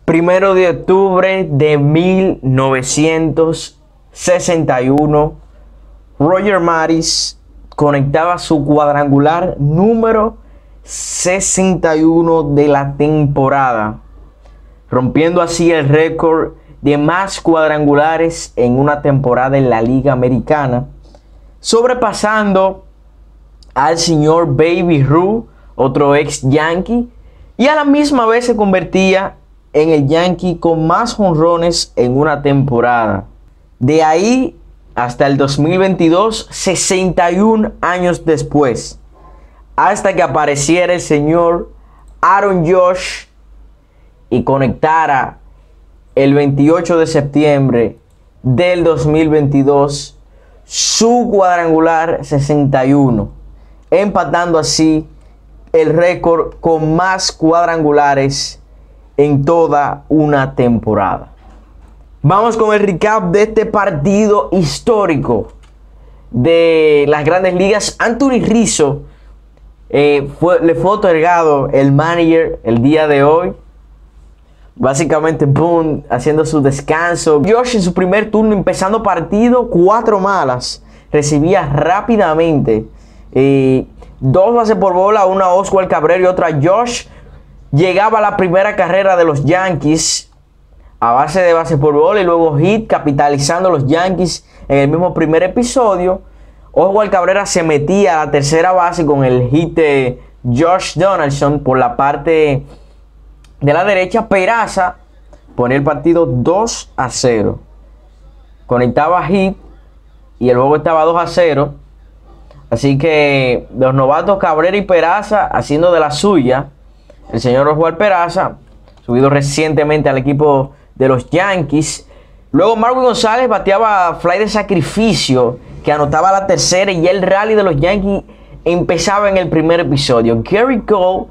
1 de octubre de 1961, Roger Maris conectaba su cuadrangular número 61 de la temporada, rompiendo así el récord de más cuadrangulares en una temporada en la Liga Americana, sobrepasando al señor Baby Ruth, otro ex Yankee, y a la misma vez se convertía en el Yankee con más jonrones en una temporada. De ahí hasta el 2022, 61 años después, hasta que apareciera el señor Aaron Judge y conectara el 28 de septiembre del 2022 su cuadrangular 61, empatando así el récord con más cuadrangulares en toda una temporada. Vamos con el recap de este partido histórico de las Grandes Ligas. Anthony Rizzo le fue otorgado el manager el día de hoy. Básicamente, boom, haciendo su descanso. Josh en su primer turno, empezando partido, 4 malas. Recibía rápidamente 2 bases por bola, una a Oswald Cabrera y otra a Josh. Llegaba a la primera carrera de los Yankees a base de bases por bola y luego hit, capitalizando los Yankees en el mismo primer episodio. Oswald Cabrera se metía a la tercera base con el hit de Josh Donaldson por la parte de la derecha. Peraza ponía el partido 2-0. Conectaba hit y el juego estaba 2-0. Así que los novatos Cabrera y Peraza haciendo de la suya. El señor Oswald Peraza, subido recientemente al equipo de los Yankees. Luego Marwin González bateaba fly de sacrificio que anotaba la tercera y el rally de los Yankees empezaba en el primer episodio. Gary Cole,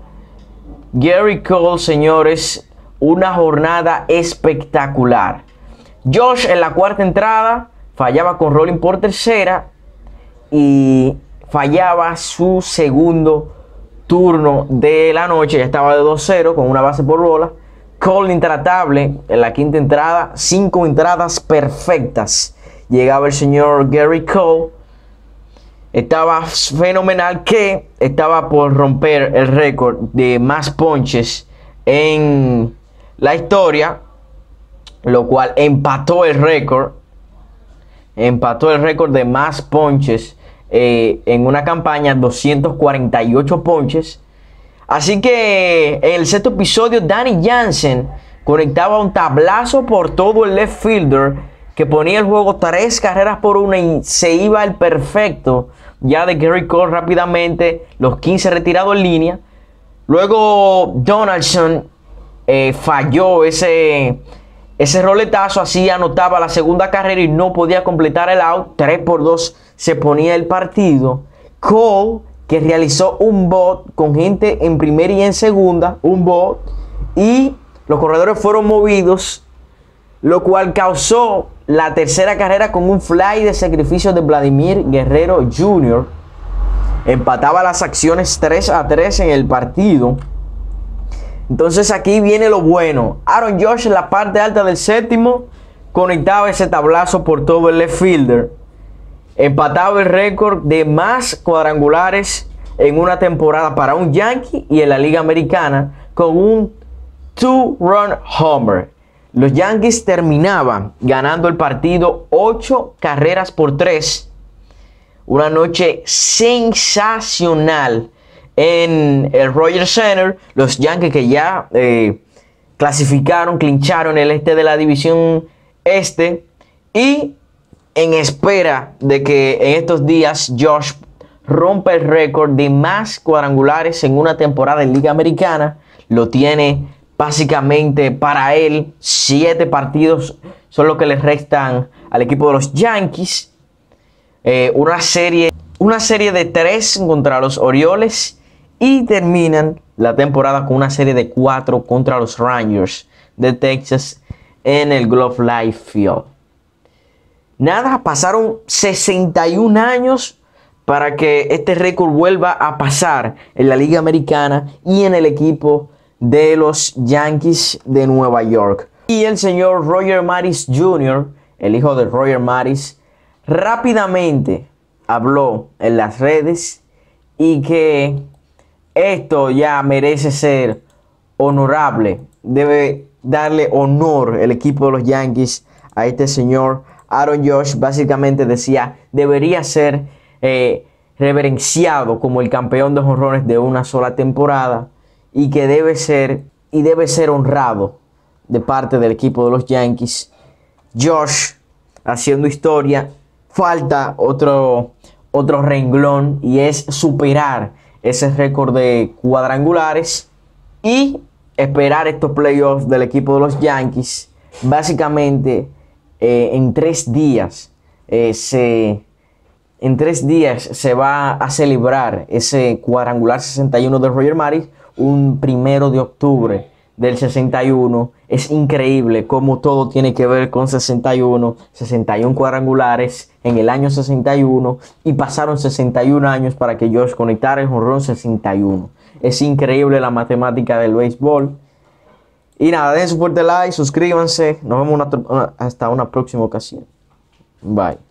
señores, una jornada espectacular. Josh en la cuarta entrada fallaba con rolling por tercera y fallaba su segundo turno de la noche. Ya estaba de 2-0 con una base por bola. Cole intratable en la quinta entrada, 5 entradas perfectas. Llegaba el señor Gary Cole. Estaba fenomenal, que estaba por romper el récord de más ponches en la historia, lo cual empató el récord de más ponches en una campaña, 248 ponches. Así que en el sexto episodio, Danny Jansen conectaba un tablazo por todo el left fielder que ponía el juego 3 carreras por 1 y se iba el perfecto ya de Gary Cole rápidamente, los 15 retirados en línea. Luego Donaldson falló ese roletazo, así anotaba la segunda carrera y no podía completar el out. 3-2 se ponía el partido. Cole, que realizó un bot con gente en primera y en segunda, un bot, y los corredores fueron movidos, lo cual causó la tercera carrera con un fly de sacrificio de Vladimir Guerrero Jr. Empataba las acciones 3-3 en el partido. Entonces aquí viene lo bueno. Aaron Judge en la parte alta del séptimo conectaba ese tablazo por todo el left fielder. Empataba el récord de más cuadrangulares en una temporada para un Yankee y en la Liga Americana con un 2-run homer. Los Yankees terminaban ganando el partido 8 carreras por 3. Una noche sensacional en el Rogers Center. Los Yankees que ya clasificaron, clincharon el este de la división este. Y en espera de que en estos días Josh rompa el récord de más cuadrangulares en una temporada en Liga Americana. Lo tiene básicamente para él. 7 partidos son los que le restan al equipo de los Yankees. Una serie de 3 contra los Orioles y terminan la temporada con una serie de 4 contra los Rangers de Texas en el Globe Life Field. Nada, pasaron 61 años para que este récord vuelva a pasar en la Liga Americana y en el equipo de los Yankees de Nueva York. Y el señor Roger Maris Jr., el hijo de Roger Maris, rápidamente habló en las redes y que esto ya merece ser honorable. Debe darle honor el equipo de los Yankees a este señor Aaron Judge. Básicamente decía, debería ser reverenciado como el campeón de jonrones de una sola temporada y que debe ser honrado de parte del equipo de los Yankees. Judge haciendo historia. Falta otro renglón y es superar ese récord de cuadrangulares y esperar estos playoffs del equipo de los Yankees. Básicamente en 3 días se va a celebrar ese cuadrangular 61 de Roger Maris, un 1 de octubre del 61. Es increíble cómo todo tiene que ver con 61 cuadrangulares en el año 61 y pasaron 61 años para que Josh conectara el jonrón 61. Es increíble la matemática del béisbol. Y nada, den su fuerte like, suscríbanse. Nos vemos hasta una próxima ocasión. Bye.